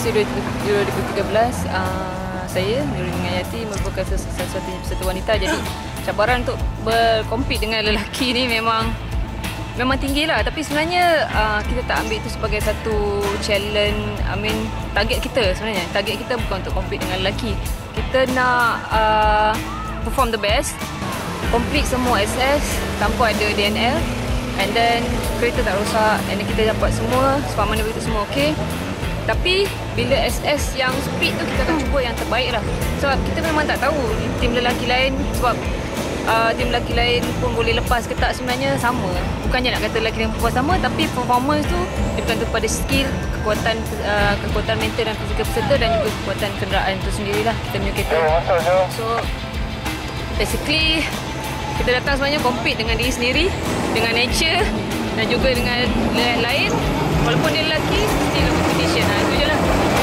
Musim 2013, saya Nurul Ngayati merupakan salah satu peserta wanita. Jadi cabaran untuk berkompet dengan lelaki ni memang tinggi lah. Tapi sebenarnya kita tak ambil itu sebagai satu challenge. Target kita sebenarnya. Target kita bukan untuk compete dengan lelaki. Kita nak perform the best, complete semua SS tanpa ada DNL, and then kereta tak rosak, and then kita dapat semua sepaman itu semua okey. Tapi bila SS yang speed tu kita akan cuba yang terbaik lah. Sebab kita memang tak tahu tim lelaki lain, sebab tim lelaki lain pun boleh lepas ke tak, sebenarnya sama. Bukannya nak kata lelaki dan perempuan sama, tapi performance tu dia bergantung pada skill, kekuatan mental dan fizikal peserta, dan juga kekuatan kenderaan tu sendirilah kita punya kereta. So basically kita datang sebenarnya compete dengan diri sendiri, dengan nature dan juga dengan lain. Walaupun dia lelaki, still competition lah. Itu je lah.